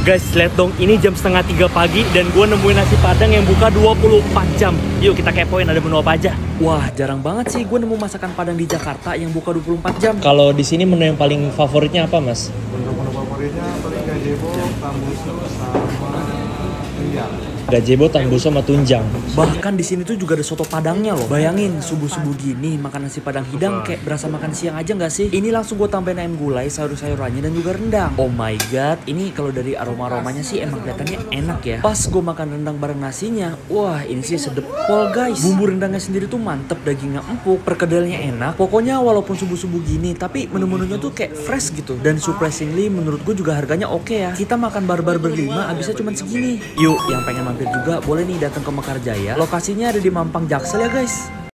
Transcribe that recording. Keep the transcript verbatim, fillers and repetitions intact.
Guys, lihat dong, ini jam setengah tiga pagi dan gue nemuin nasi padang yang buka dua puluh empat jam. Yuk kita kepoin ada menu apa aja. Wah, jarang banget sih gue nemu masakan Padang di Jakarta yang buka dua puluh empat jam. Kalau di sini menu yang paling favoritnya apa, Mas? Menu favoritnya paling gazebo, tambusu, sama tunjang. Gazebo, tambusu, sama tunjang. Bahkan di sini tuh juga ada soto padangnya loh. Bayangin subuh-subuh gini makan nasi padang hidang kayak berasa makan siang aja nggak sih? Ini langsung gue tambahin ayam gulai, sayur-sayurannya dan juga rendang. Oh my god, ini kalau dari aroma-aromanya sih emang kelihatannya enak ya. Pas gue makan rendang bareng nasinya, wah ini sih sedep pol guys. Bumbu rendangnya sendiri tuh mantep, dagingnya empuk, perkedelnya enak. Pokoknya walaupun subuh-subuh gini, tapi menu-menunya tuh kayak fresh gitu. Dan surprisingly menurut gue juga harganya oke ya. Kita makan barbar berlima, abisnya cuma segini. Yuk, yang pengen mampir juga boleh nih datang ke Mekarjaya. Lokasinya ada di Mampang Jaksel ya guys.